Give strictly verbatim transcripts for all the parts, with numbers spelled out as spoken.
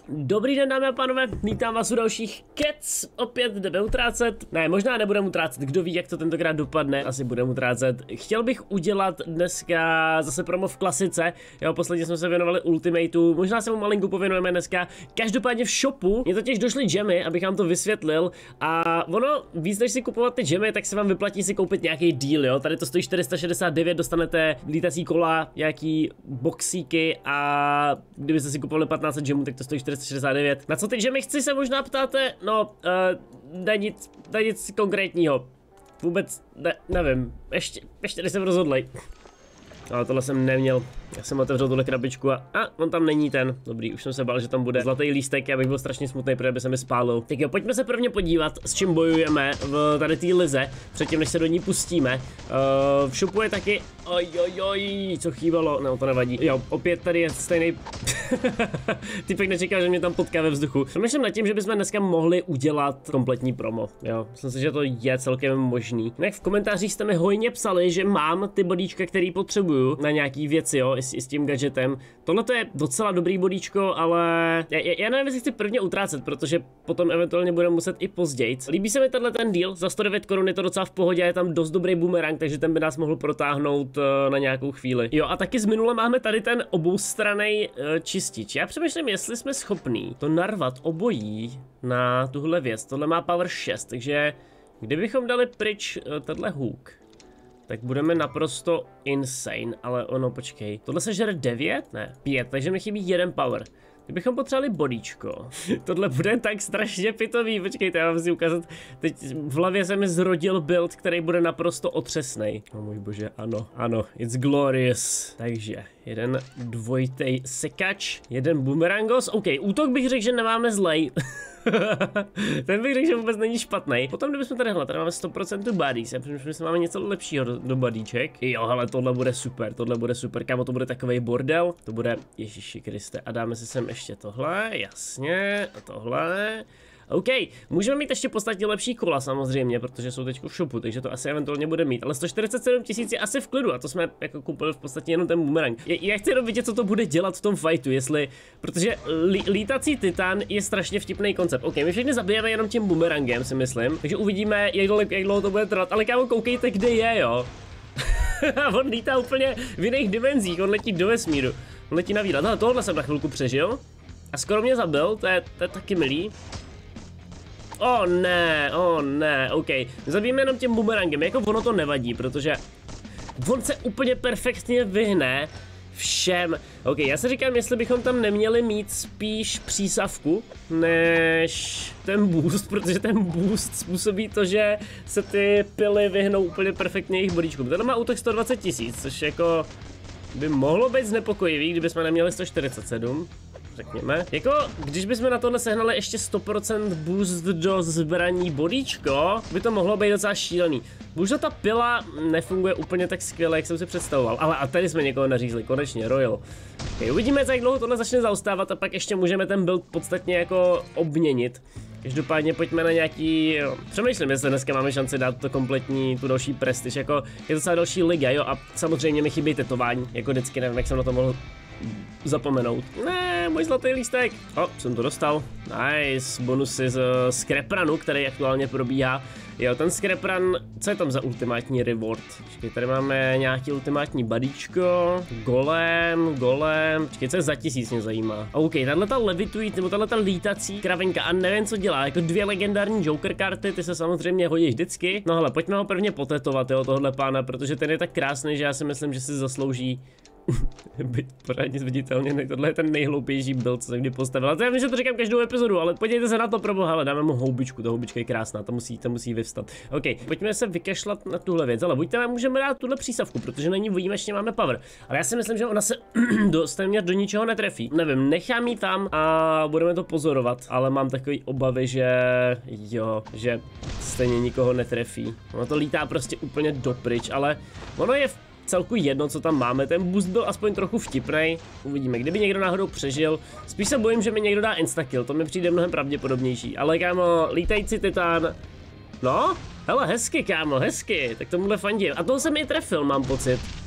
Dobrý den, dámy a pánové, vítám vás u dalších kec, opět jdeme utrácet, ne, možná nebudeme utrácet, kdo ví, jak to tentokrát dopadne, asi budeme utrácet. Chtěl bych udělat dneska zase promo v klasice, jo, posledně jsme se věnovali Ultimateu, možná se mu malinku pověnujeme dneska, každopádně v shopu mě totiž došly gemy, abych vám to vysvětlil, a ono, víc než si kupovat ty gemy, tak se vám vyplatí si koupit nějaký deal, jo, tady to stojí čtyři sta šedesát devět, dostanete lítací kola, nějaký boxíky a kdybyste si kupovali patnáct set gemů, tak to stojí čtyři sta šedesát devět. Na co ty gemy chci, se možná ptáte? No, uh, daj nic, daj nic konkrétního. Vůbec, ne, nevím, ještě, ještě nejsem rozhodlej. Ale tohle jsem neměl, já jsem otevřel tuhle krabičku a, a on tam není ten. Dobrý, už jsem se bál, že tam bude zlatý lístek, já bych byl strašně smutný, protože by se mi spálil. Tak jo, pojďme se prvně podívat, s čím bojujeme v tady té lize, předtím než se do ní pustíme. Uh, v shopu je taky, oj, oj, oj, co chýbalo, no to nevadí. Jo, opět tady je stejný. Typek nečekal, že mě tam potká ve vzduchu. Přemýšlím nad tím, že bychom dneska mohli udělat kompletní promo, jo. Myslím si, že to je celkem možný. Jinak v komentářích jste mi hojně psali, že mám ty bodíčka, který potřebuju na nějaký věci, jo, i s, i s tím gadgetem. Tohle to je docela dobrý bodíčko, ale já, já nevím, jestli chci prvně utrácet, protože potom eventuálně budeme muset i později. Líbí se mi tenhle ten deal, za sto devět korun je to docela v pohodě, je tam dost dobrý boomerang, takže ten by nás mohl protáhnout uh, na nějakou chvíli. Jo, a taky z minule máme tady ten oboustranný uh, čistič. Já přemýšlím, jestli jsme schopní to narvat obojí na tuhle věc. Tohle má power šest, takže kdybychom dali pryč uh, tenhle hook, tak budeme naprosto insane, ale ono, počkej, tohle se žere devět? Ne, pět, takže mi chybí jeden power. Kdybychom potřebovali bodíčko, tohle bude tak strašně pitový, počkejte, já vám si ukázat, teď v hlavě se mi zrodil build, který bude naprosto otřesnej. O můj bože, ano, ano, it's glorious. Takže, jeden dvojitej sekač, jeden boomerangos, OK, útok bych řekl, že nemáme zlej. Ten bych řekl, že vůbec není špatný. Potom, kdybychom tady hledali, tady máme sto procent bodies, já přemýšlím, že máme něco lepšího do, do bodíček. Jo, hele, tohle bude super, tohle bude super, kámo, to bude takovej bordel, to bude, Ježíši Kriste, a dáme si sem ještě tohle, jasně, a tohle. OK, můžeme mít ještě podstatně lepší kola samozřejmě, protože jsou teď v shopu, takže to asi eventuálně bude mít, ale sto čtyřicet sedm tisíc je asi v klidu a to jsme jako koupili v podstatě jenom ten boomerang. Já chci jenom vidět, co to bude dělat v tom fightu, jestli, protože lí, lítací titán je strašně vtipný koncept. OK, my všechny zabijeme jenom tím boomerangem, si myslím, takže uvidíme, jak dlouho, jak dlouho to bude trvat, ale kámo, koukejte, kde je, jo. On lítá úplně v jiných dimenzích, on letí do vesmíru, on letí na výlet. Ale tohle jsem na chvilku přežil a skoro mě zabil, to je, to je taky milý. O oh, ne, o oh, ne, OK. Zabijeme jenom tím boomerangem, jako ono to nevadí, protože on se úplně perfektně vyhne všem. OK, já si říkám, jestli bychom tam neměli mít spíš přísavku, než ten boost, protože ten boost způsobí to, že se ty pily vyhnou úplně perfektně jejich bodíčkům. Ten má útok sto dvacet tisíc, což jako by mohlo být znepokojivý, kdybychom neměli sto čtyřicet sedm. Řekněme. Jako, když bychom na tohle sehnali ještě sto procent boost do zbraní bodíčko, by to mohlo být docela šílený. Bohužel ta pila nefunguje úplně tak skvěle, jak jsem si představoval. Ale a tady jsme někoho nařízli, konečně, Royal. Okay, uvidíme, jak dlouho tohle začne zaostávat a pak ještě můžeme ten build podstatně jako obměnit. Každopádně pojďme na nějaký, jo, přemýšlím, jestli dneska máme šanci dát to kompletní, tu další prestiž, jako je docela další liga, jo, a samozřejmě mi chybí tetování, jako vždycky, nevím, jak jsem na to mohl zapomenout. Ne, můj zlatý lístek. O, jsem to dostal. Nice, bonusy z Scraprunu, který aktuálně probíhá. Jo, ten Scrapran, co je tam za ultimátní reward? Počkej, tady máme nějaký ultimátní badíčko, golem, golem, počkej, co je za tisíc, mě zajímá. OK, tahleta levitují, nebo tahleta lítací kravenka a nevím, co dělá, jako dvě legendární Joker karty, ty se samozřejmě hodí vždycky. No hele, pojďme ho prvně potetovat, jo, tohle pána, protože ten je tak krásný, že já si myslím, že si zaslouží být pořádně zviditelně, tohle je ten nejhloupější build, co jsem kdy postavil. A to já vím, že to říkám každou epizodu, ale podívejte se na to, proboha, ale dáme mu houbičku, ta houbička je krásná, to musí, to musí vyvstat. OK, pojďme se vykašlat na tuhle věc, ale buďte, můžeme dát tuhle přísavku, protože na ní výjimečně máme power. Ale já si myslím, že ona se dostane do ničeho netrefí. Nevím, nechám ji tam a budeme to pozorovat, ale mám takový obavy, že jo, že stejně nikoho netrefí. Ono to lítá prostě úplně dopryč, ale ono je v celku jedno, co tam máme, ten boost byl aspoň trochu vtipnej, uvidíme, kdyby někdo náhodou přežil, spíš se bojím, že mi někdo dá instakill, to mi přijde mnohem pravděpodobnější, ale kámo, lítající titán, no, hele, hezky kámo, hezky, tak tomuhle fandím, a toho jsem i trefil, mám pocit,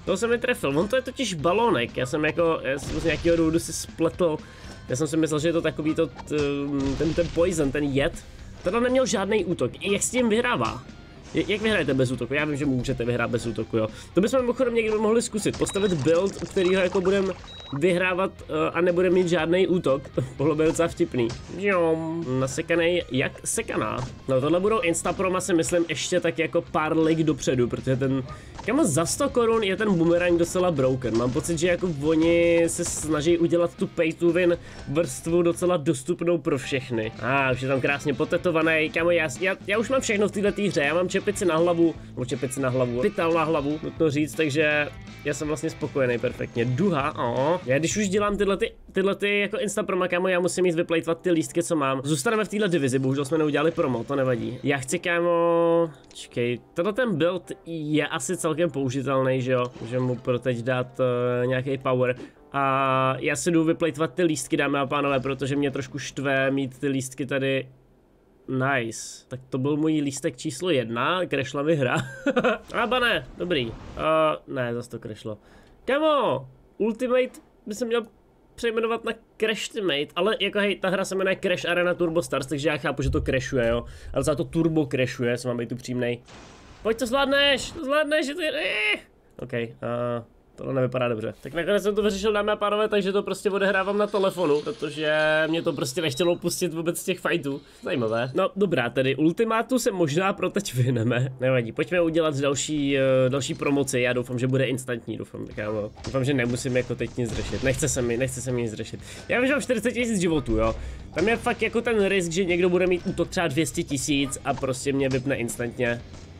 To jsem netrefil, on to je totiž balónek, já jsem jako, já jsem z nějakého důvodu si spletl, já jsem si myslel, že je to takový to, ten, ten poison, ten jed, tenhle neměl žádný útok, jak s tím vyhrává? Jak vyhrajete bez útoku? Já vím, že můžete vyhrát bez útoku, jo. To bychom mimochodem někdy mohli zkusit, postavit build, u kterého jako budeme vyhrávat uh, a nebude mít žádný útok. Tohle bude docela vtipný. Jo, nasekanej jak sekaná. No tohle budou Instaproma, si myslím, ještě tak jako pár lig dopředu, protože ten, kamo za sto korun je ten boomerang docela broken. Mám pocit, že jako oni se snaží udělat tu pay to win vrstvu docela dostupnou pro všechny. A ah, už je tam krásně potetovaný, kamo, já, já, já už mám všechno v této hře, já mám čepici na hlavu, nebo čepici na hlavu, pytel na hlavu, nutno říct, takže já jsem vlastně spokojený perfektně. Duha, o. Já když už dělám tyhle ty, tyhle ty jako Instaproma, kámo, já musím jít vyplejtvat ty lístky, co mám. Zůstaneme v téhle divizi, bohužel jsme neudělali promo, to nevadí. Já chci, kámo, čekej, tenhle ten build je asi celkem použitelný, že jo, že mu pro teď dát uh, nějaký power. A já si jdu vyplejtvat ty lístky, dámy a pánové, protože mě trošku štve mít ty lístky tady. Nice. Tak to byl můj lístek číslo jedna, crashla mi hra. Aba ne, dobrý. Uh, ne, zase to crashlo. Kamo, Ultimate by se měl přejmenovat na Crashtimate, ale jako hej, ta hra se jmenuje Crash Arena Turbo Stars, takže já chápu, že to crashuje, jo. Ale za to turbo crashuje, jestli mám být upřímnej. Pojď, to zvládneš, to zvládneš, že to je... OK, uh, tohle nevypadá dobře. Tak nakonec jsem to vyřešil, dámy a pánové, takže to prostě odehrávám na telefonu, protože mě to prostě nechtělo pustit vůbec z těch fightů. Zajímavé. No dobrá, tedy ultimátu se možná pro teď vyhneme. Nevadí, pojďme udělat další, uh, další promoci, já doufám, že bude instantní, doufám, kámo. Doufám, že nemusím jako teď nic řešit, nechce se mi, nechce se mi nic řešit. Já vím, že mám čtyřicet tisíc životů, jo. Tam je fakt jako ten risk, že někdo bude mít útok třeba dvě stě tisíc a prostě mě vypne instantně.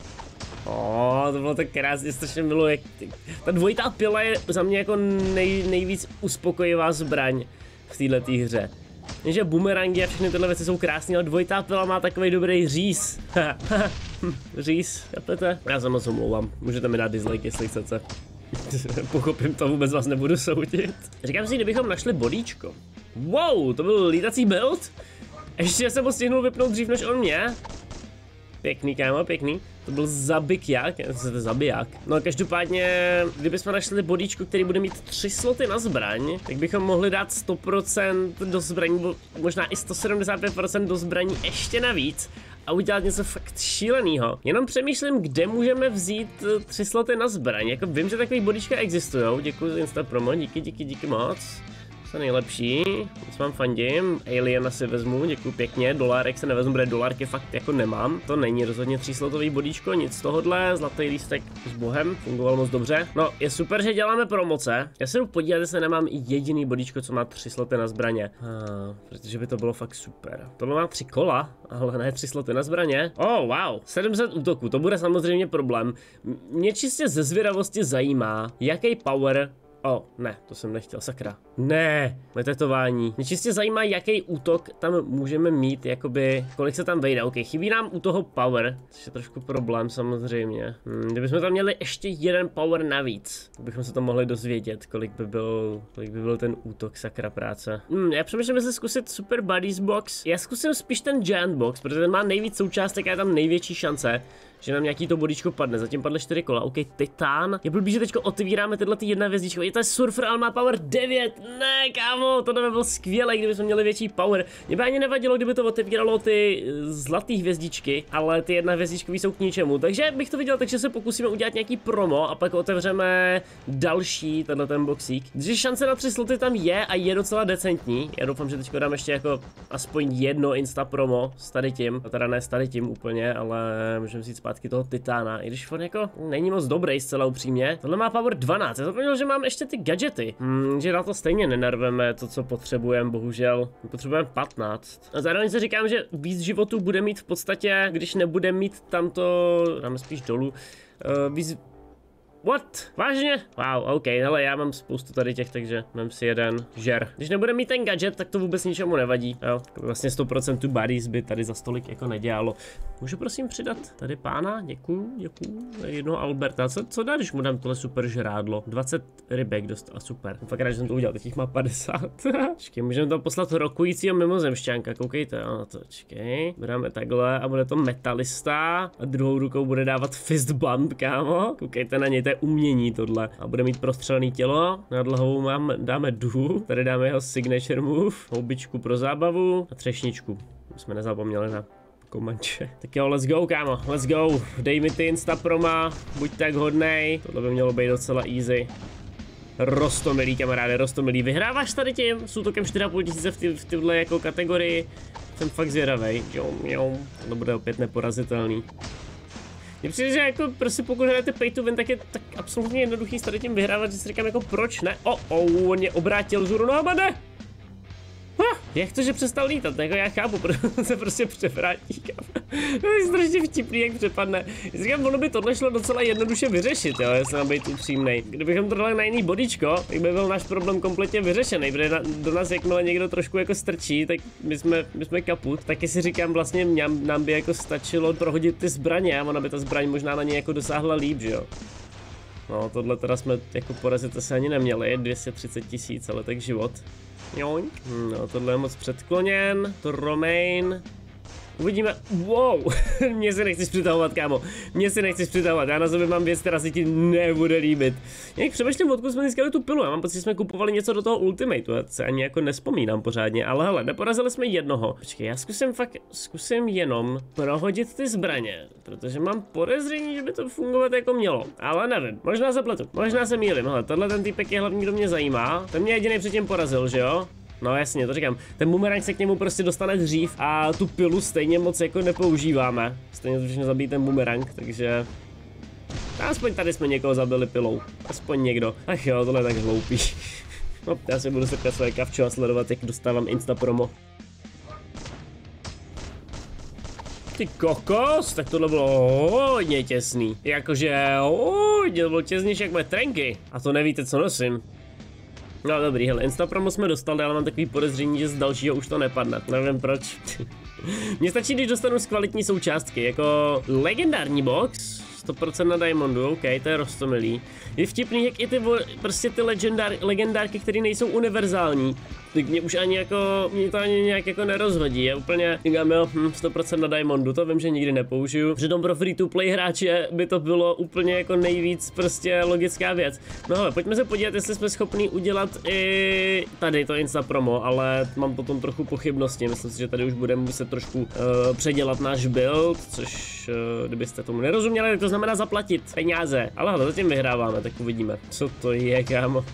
Oh, to bylo tak krásně, strašně miluji. Ta dvojitá pila je za mě jako nej, nejvíc uspokojivá zbraň v této hře. Jenže bumerangy a všechny tyhle věci jsou krásné, ale dvojitá pila má takový dobrý říz. Říz, chápete? Já se moc omlouvám, můžete mi dát dislike, jestli chcete. Pochopím to, vůbec vás nebudu soudit. Říkám si, kdybychom našli bodíčko. Wow, to byl lítací build? Ještě jsem ho stihnul vypnout dřív než on mě. Pěkný, kámo, pěkný. To byl zabiják, zabiják. No každopádně, kdybychom našli bodíčko, který bude mít tři sloty na zbraň, tak bychom mohli dát sto procent do zbraní, možná i sto sedmdesát pět procent do zbraní ještě navíc a udělat něco fakt šílenýho. Jenom přemýšlím, kde můžeme vzít tři sloty na zbraň. Jako vím, že takový bodíčka existujou. Děkuji za Insta promo, díky, díky, díky moc. To nejlepší, nic vám fandím, Aliena si vezmu, děkuji pěkně, dolárek se nevezmu, protože dolárky fakt jako nemám, to není rozhodně tříslotový bodíčko, nic z tohohle, zlatý lístek s bohem, fungoval moc dobře. No, je super, že děláme promoce, já se jdu podívat, jestli nemám i jediný bodíčko, co má tři sloty na zbraně, ah, protože by to bylo fakt super. Tohle má tři kola, ale ne tři sloty na zbraně. Oh, wow, sedm set útoků, to bude samozřejmě problém. Mě čistě ze zvědavosti zajímá, jaký power. O, oh, ne, to jsem nechtěl, sakra. Ne, tetování. Mě čistě zajímá, jaký útok tam můžeme mít, jakoby, kolik se tam vejde. Ok, chybí nám u toho power, což je trošku problém samozřejmě. Hmm, kdybychom tam měli ještě jeden power navíc, bychom se to mohli dozvědět, kolik by byl, kolik by byl ten útok, sakra práce. Hmm, já přemýšlím, jestli zkusit Super Buddies Box. Já zkusím spíš ten Giant Box, protože ten má nejvíc součástek a je tam největší šance, že nám nějaký to bodíčko padne, zatím padly čtyři kola, ok, titán. Je blbý, že teďko otevíráme tyhle ty jedna hvězdičko, je to surfer, ale má power devět, ne kámo, to by byl skvělé, kdyby jsme měli větší power. Mě by ani nevadilo, kdyby to otevíralo ty zlaté hvězdičky, ale ty jedna hvězdičkový jsou k ničemu, takže bych to viděl, takže se pokusíme udělat nějaký promo a pak otevřeme další, tenhle ten boxík. Takže šance na tři sloty tam je a je docela decentní, já doufám, že teďko dám ještě jako aspoň jedno insta promo s tady tím, teda ne s tady tím úplně, ale můžeme říct zpátky toho titána, i když on jako není moc dobrý zcela upřímně. Tohle má power dvanáct, já zapomněl, že mám ještě ty gadgety, hmm, že na to stejně nenarveme to, co potřebujeme, bohužel. Potřebujeme patnáct. A zároveň se říkám, že víc životů bude mít v podstatě, když nebude mít tamto, dáme spíš dolů, uh, víc... What? Vážně? Wow, ok, hele, já mám spoustu tady těch, takže mám si jeden žer. Když nebude mít ten gadget, tak to vůbec ničemu nevadí, jo. Vlastně sto procent buddies by tady za stolik jako nedělalo. Můžu prosím přidat tady pána? Děkuju, děkuju. Jednoho Alberta. Co, co dá, když mu dám tohle super žrádlo? dvacet rybek dost a super. Fakt rád, že jsem to udělal, teď jich má padesát. Čekej, můžeme tam poslat rokujícího mimozemšťánka, koukejte, ano, to, čekej. Dáme takhle a bude to metalista a druhou rukou bude dávat fist bump, kámo. Koukejte na něj, to je dobré umění tohle. A bude mít prostřelený tělo, nad hlavou mám, dáme duhu, tady dáme jeho signature move, houbičku pro zábavu a třešničku. Jsme nezapomněli na komanče. Tak jo, let's go, kámo, let's go. Dej mi ty insta proma, buď tak hodnej, tohle by mělo být docela easy. Rostomilý, kamaráde, rostomilý. Vyhráváš tady tím s útokem čtyři a půl tisíce v, ty, v tyhle jako kategorii. Jsem fakt zvědavej. Jo, jo, to bude opět neporazitelný. Mně přijde, že jako prostě pokud hrajete pay to win, tak je tak absolutně jednoduchý s tady tím vyhrávat, že si říkám jako proč ne? O, oh, oh, on je obrátil zůru, no a ne! Ha, jak to, že přestal lítat, jako já chápu, protože se prostě převrátí, kam. To je strašně vtipný, jak přepadne. Říkám, ono by tohle šlo docela jednoduše vyřešit, jo, jestli mám být upřímnej. Kdybychom to dali na jiný bodičko, tak by byl náš problém kompletně vyřešený, protože na, do nás jakmile někdo trošku jako strčí, tak my jsme, my jsme kaput. Taky si říkám, vlastně nám, nám by jako stačilo prohodit ty zbraně a ona by ta zbraň možná na ně jako dosáhla líp, že jo. No, tohle teda jsme jako porazit se ani neměli, dvě stě třicet tisíc, ale tak život. Joink. No, tohle je moc předkloněn, to Romain. Uvidíme, wow, mě si nechceš přitahovat, kámo, mě si nechceš přitahovat, já na sobě mám věc, která se ti nebude líbit. Jak přemýšlím, odkud jsme získali tu pilu, já mám pocit, že jsme kupovali něco do toho Ultimatu, já se ani jako nespomínám pořádně, ale hele, neporazili jsme jednoho. Počkej, já zkusím fakt, zkusím jenom prohodit ty zbraně, protože mám podezření, že by to fungovat jako mělo, ale nevím, možná se pletu, možná se mýlím, hele, tenhle ten týpek je hlavní, kdo mě zajímá, ten mě jediný předtím porazil, že jo? No jasně, to říkám, ten bumerang se k němu prostě dostane dřív a tu pilu stejně moc jako nepoužíváme. Stejně to všechno zabít ten bumerang, takže... Aspoň tady jsme někoho zabili pilou, aspoň někdo. Ach jo, tohle je tak hloupý. No, já si budu sekat své kavčo a sledovat, jak dostávám insta promo. Ty kokos, tak tohle bylo hodně těsný. Jakože hodně, to bylo těsnější jak moje trenky. A to nevíte, co nosím. No dobrý, hele, insta promo jsme dostali, ale mám takový podezření, že z dalšího už to nepadne. Nevím proč. Mně stačí, když dostanu z kvalitní součástky, jako legendární box, sto procent na diamondu, ok, to je roztomilý. Je vtipný, jak i ty, prostě ty legendár, legendárky, které nejsou univerzální, tak mě už ani jako, mě to ani nějak jako nerozhodí, je úplně, říkám jo, hm, sto procent na diamondu, to vím, že nikdy nepoužiju. Přitom pro free to play hráče by to bylo úplně jako nejvíc prostě logická věc. No hele, pojďme se podívat, jestli jsme schopni udělat i tady to insta promo, ale mám potom trochu pochybnosti, myslím si, že tady už budeme muset trošku uh, předělat náš build, což uh, kdybyste tomu nerozuměli, tak to znamená zaplatit peníze, ale hele, zatím vyhráváme, tak uvidíme, co to je, kámo.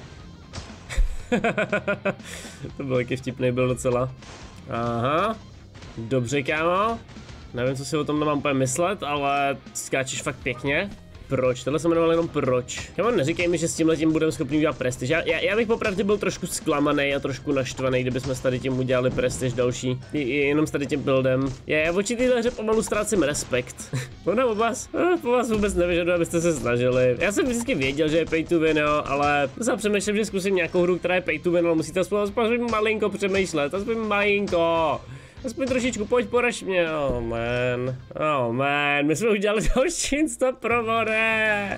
To byl taky vtipný, byl docela. Aha, dobře, kámo. Nevím, co si o tom nemám úplně myslet, ale skáčeš fakt pěkně. Proč? Tohle se jmenoval jenom proč. Kámo, neříkej mi, že s tímhle tím budeme schopni udělat prestiž. Já, já, já bych popravdě byl trošku zklamaný a trošku naštvaný, kdybychom s tady tím udělali prestiž další. I, i, jenom s tady tím buildem. Já, já v oči téhle hře pomalu ztrácím respekt. Ona po vás, eh, po vás vůbec nevyžaduje, abyste se snažili. Já jsem vždycky věděl, že je pay to win, jo, ale já přemýšlím, že zkusím nějakou hru, která je pay to win, ale musíte aspoň, aspoň malinko přemýšlet, aspoň malinko. Aspoň trošičku, pojď, poraž mě, oh man, oh man, my jsme udělali další insta promo, ne.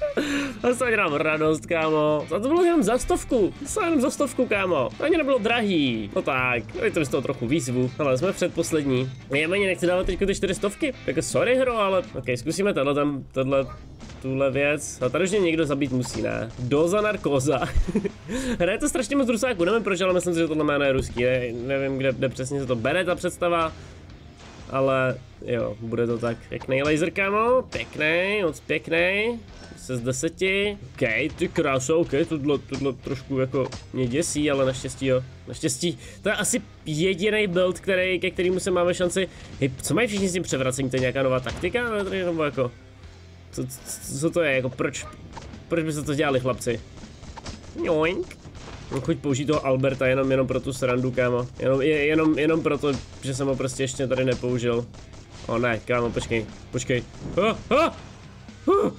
To se dělám radost, kámo. A to bylo jenom za stovku, to bylo jenom za stovku, kámo. To ani nebylo drahý, no tak, to z toho trochu výzvu. Ale jsme předposlední. Já ani nechci dávat teďko ty čtyři stovky, jako sorry hro, ale ok, zkusíme tohle tam, tohle, tuhle věc. A tady už mě někdo zabít musí, ne? Doza narkóza. Hraje to strašně moc rusáků, nevím proč, ale myslím si, že tohle jméno je ruský, ne, nevím, kde, kde přesně se to bere, ta představa. Ale jo, bude to tak. Pěkný laser, kámo, pěkný, moc pěkný. Se z deseti. Ok, ty kráso, ok, tohle, tohle trošku jako mě děsí, ale naštěstí jo. Naštěstí, to je asi jediný build, který, ke kterému se máme šanci. Hej, co mají všichni s tím převracení, to je nějaká nová taktika? Nebo jako, co, co, co to je, jako proč, proč byste to dělali, chlapci? Joink. Chuť použít toho Alberta jenom, jenom pro tu srandu, kámo. Jenom, jenom, jenom proto, že jsem ho prostě ještě tady nepoužil. O ne, kámo, počkej, počkej. Oh, oh, oh.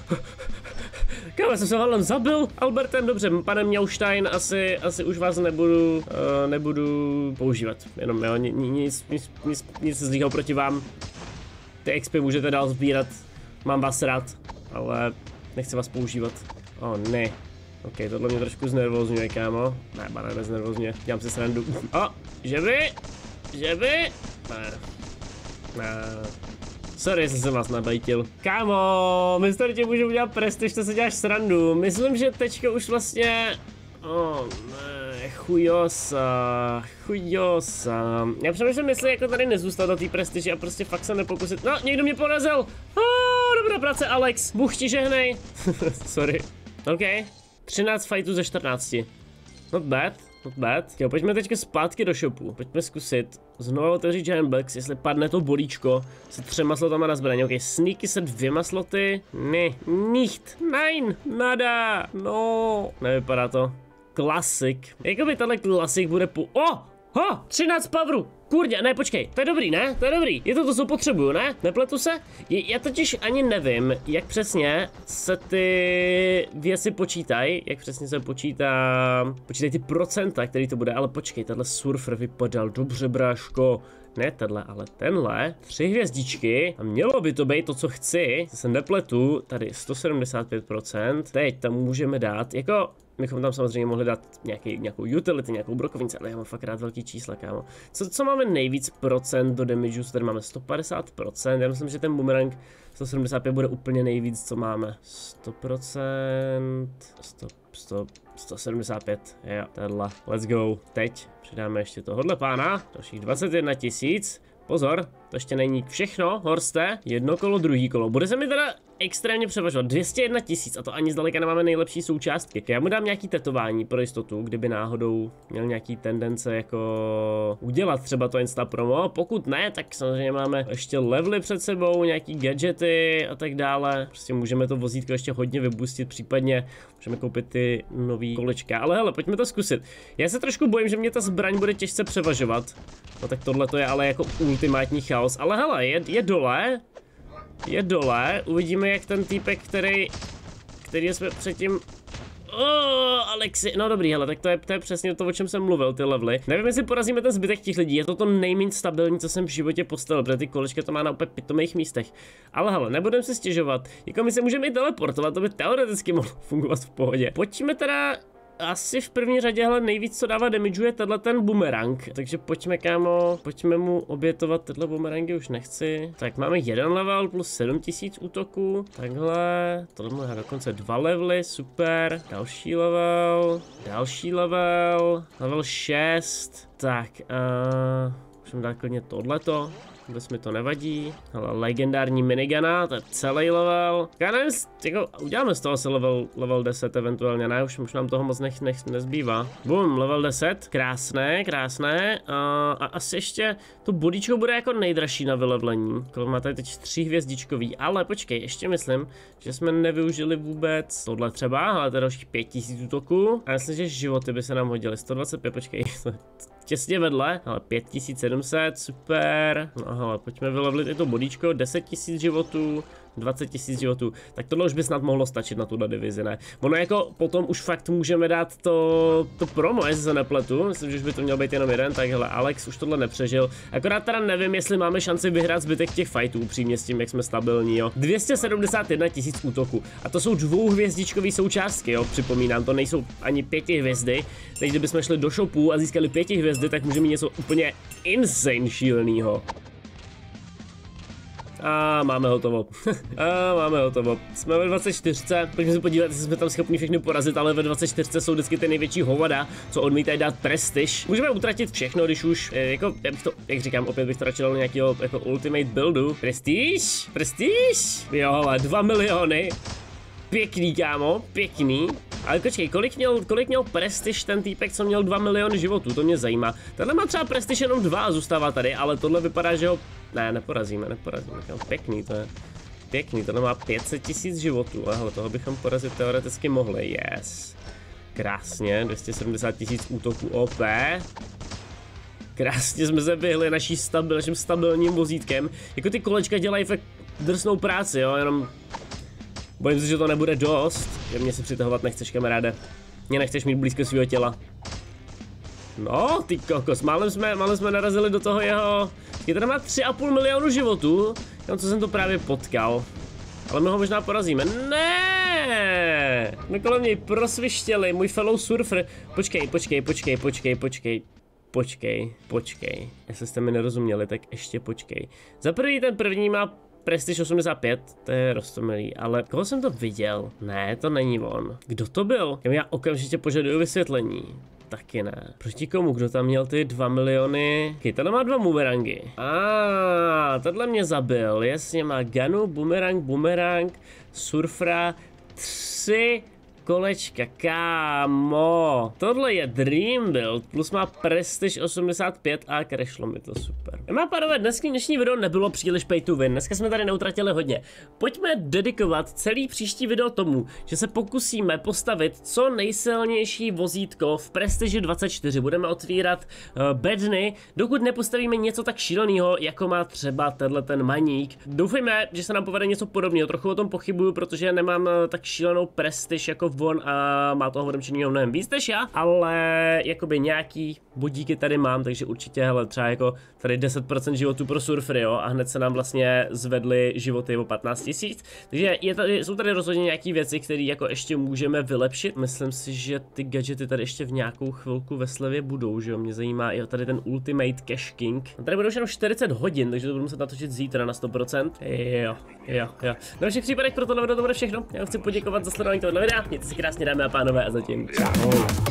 Kámo, jsem se vám zabil Albertem, dobře, pane Mňauštajn, asi, asi už vás nebudu, uh, nebudu používat. Jenom jo, nic, nic, nic, nic zlýho proti vám. Ty X P můžete dál sbírat, mám vás rád, ale nechci vás používat. O ne. Ok, tohle mě trošku znervozňuje, kámo. Ne, pane, neznervozňuje, dělám si srandu. O, že by, že by, ne, ne, Sorry, jsem se vás nabajtil. Kámo, mister tě můžu udělat prestiž, to se děláš srandu. Myslím, že teďka už vlastně... Oh, ne, chujosa, chujosa. Já přemýšlím, jestli jako tady nezůstat do té prestiže a prostě fakt se nepokusit. No, někdo mě porazil. Oh, dobrá práce, Alex. Bůh ti žehnej. Sorry. OK. třináct fightů ze čtrnácti. Not bad, not bad. Jo, pojďme teďka zpátky do shopu. Pojďme zkusit znovu otevřít Giant Box, jestli padne to bolíčko se třema slotama na zbraně. OK, sneaky se dvěma sloty. Ne, nicht, nein, nada, no. Nevypadá to. Klasik. Jakoby tahle klasik bude po... Oh! Ha! třináct powerů! Kurde, ne, počkej, to je dobrý, ne? To je dobrý. Je to to, co potřebuju, ne? Nepletu se? Je, já totiž ani nevím, jak přesně se ty věci počítají, jak přesně se počítá, počítají ty procenta, který to bude, ale počkej, tenhle surfer vypadal dobře, bráško. Ne tenhle, ale tenhle. Tři hvězdičky a mělo by to být to, co chci. Se nepletu, tady sto sedmdesát pět procent. Teď tam můžeme dát, jako... Bychom tam samozřejmě mohli dát nějaký, nějakou utility, nějakou brokovnici, ale já mám fakt rád velký čísla, kámo. Co, co máme nejvíc procent do damageu, tady máme sto padesát procent, já myslím, že ten boomerang sto sedmdesát pět bude úplně nejvíc, co máme. sto procent, sto, sto, sto sedmdesát pět, jo, tenhle, let's go. Teď přidáme ještě tohohle pána, dalších dvacet jedna tisíc. Pozor, to ještě není všechno, Horste, jedno kolo, druhý kolo. Bude se mi teda extrémně převažovat, dvě stě jedna tisíc a to ani zdaleka nemáme nejlepší součástky. Já mu dám nějaký tetování pro jistotu, kdyby náhodou měl nějaký tendence jako udělat třeba to Insta promo. Pokud ne, tak samozřejmě máme ještě levely před sebou, nějaký gadgety a tak dále. Prostě můžeme to vozítko ještě hodně vybustit, případně můžeme koupit ty nový kolečka. Ale hele, pojďme to zkusit. Já se trošku bojím, že mě ta zbraň bude těžce převažovat. No tak tohle to je ale jako ultimátní chaos. Ale hele, je, je dole. Je dole, uvidíme jak ten týpek, který, který jsme předtím... Oh, Alexi, no dobrý, hele, tak to je, to je přesně to, o čem jsem mluvil, ty levely. Nevím, jestli porazíme ten zbytek těch lidí, je to to nejméně stabilní, co jsem v životě postavil, protože ty kolečka to má na úplně pitomých místech. Ale hele, nebudeme se stěžovat, jako my se můžeme i teleportovat, to by teoreticky mohlo fungovat v pohodě. Pojďme teda... Asi v první řadě, hele, nejvíc co dává damage je tenhle ten boomerang. Takže pojďme, kámo, pojďme mu obětovat tyhle boomerangy, už nechci. Tak máme jeden level plus sedm tisíc útoků. Takhle, tohle má dokonce dva levely, super. Další level, další level, level šest. Tak, uh, můžeme dát klidně tohleto. Vůbec mi to nevadí, ale legendární minigana, to je celý level. Já nevím, jako, uděláme z toho asi level, level deset eventuálně, ne, už, už nám toho moc nech, nech, nezbývá. Bum, level deset, krásné, krásné. A, a asi ještě to bodíčko bude jako nejdražší na vylevlení. Má tady teď tři hvězdičkový, ale počkej, ještě myslím, že jsme nevyužili vůbec tohle třeba, ale to je dalších pět tisíc útoků. A myslím, že životy by se nám hodily, sto dvacet pět, počkej. Těsně vedle, ale pět tisíc sedm set, super. No hele, pojďme vylevlit i to bodíčko, deset tisíc životů, dvacet tisíc životů. Tak tohle už by snad mohlo stačit na tuhle divizi, ne? Ono jako potom už fakt můžeme dát to, to promo, jestli se nepletu. Myslím, že už by to měl být jenom jeden, tak hele, Alex už tohle nepřežil. Akorát teda nevím, jestli máme šanci vyhrát zbytek těch fightů, přímě s tím, jak jsme stabilní, jo. dvě stě sedmdesát jedna tisíc útoků. A to jsou dvouhvězdičkové součástky, jo, připomínám, to nejsou ani pěti hvězdy. Teď kdybychom šli do shopu a získali pěti hvězdy, tak můžeme mít něco úplně insane šílenýho. A máme hotovo. A máme hotovo. Jsme ve dvacet čtyři. Pojďme se podívat, jestli jsme tam schopni všechny porazit, ale ve dvacet čtyři jsou vždycky ty největší hovada, co odmítají dát prestiž. Můžeme utratit všechno, když už, jako, já bych to, jak říkám, opět bych to radši dal nějakého jako ultimate buildu. Prestiž? Prestiž? Jo, ale dva miliony. Pěkný, kámo, pěkný. Ale počkej, kolik měl, kolik měl prestiž ten týpek, co měl dva miliony životů, to mě zajímá. Tenhle má třeba prestiž jenom dva a zůstává tady, ale tohle vypadá, že ho... Ne, neporazíme, neporazíme, kámo, pěkný to je. Pěkný, tohle má pět set tisíc životů, ale toho bychom porazit teoreticky mohli, yes. Krásně, dvě stě sedmdesát tisíc útoků O P. Krásně jsme se vyhli naší stabil, naším stabilním vozítkem. Jako ty kolečka dělají fakt drsnou práci, jo, jenom... Bojím se, že to nebude dost. Že mě se přitahovat nechceš, kamaráde. Mě nechceš mít blízko svého těla. No, ty kokos, málem jsme, málem jsme narazili do toho jeho... Je teda má tři a půl milionu životů. Jenom co jsem to právě potkal. Ale my ho možná porazíme. Ne! My kolem něj prosvištěli, můj fellow surfer. Počkej, počkej, počkej, počkej, počkej. Počkej, počkej. Jestli jste mi nerozuměli, tak ještě počkej. Za první ten první má Prestige osmdesát pět, to je roztomilý, ale koho jsem to viděl? Ne, to není on. Kdo to byl? Já okamžitě požaduju vysvětlení. Taky ne. Proti komu? Kdo tam měl ty dva miliony? Okay, tady má dva bumerangy. A ah, tohle mě zabil. Jasně, má Ganu, bumerang, bumerang, surfra, tři kolečka, kámo. Tohle je Dream Build, plus má Prestige osmdesát pět a crashlo mi to super. Má pánové, dnesky dnešní video nebylo příliš pay to win, dneska jsme tady neutratili hodně. Pojďme dedikovat celý příští video tomu, že se pokusíme postavit co nejsilnější vozítko v Prestige dvacet čtyři. Budeme otvírat uh, bedny, dokud nepostavíme něco tak šíleného, jako má třeba tenhle ten maník. Doufejme, že se nám povede něco podobného, trochu o tom pochybuju, protože nemám uh, tak šílenou Prestige jako on a má toho odemčenýho mnohem víc než já, ale jakoby nějaký bodíky tady mám, takže určitě, hele, třeba jako tady deset procent životů pro surfery, jo, a hned se nám vlastně zvedly životy o patnáct tisíc, takže je tady, jsou tady rozhodně nějaké věci, které jako ještě můžeme vylepšit. Myslím si, že ty gadgety tady ještě v nějakou chvilku ve slevě budou, že jo, mě zajímá i tady ten Ultimate Cash King. A tady budou už jenom čtyřicet hodin, takže to budu muset natočit zítra na sto procent. Jo, jo, jo. Na všech případech pro tohle video to bude všechno. Já chci poděkovat za sledování tohoto videa. Mějte se krásně, dámy a pánové, a zatím čau.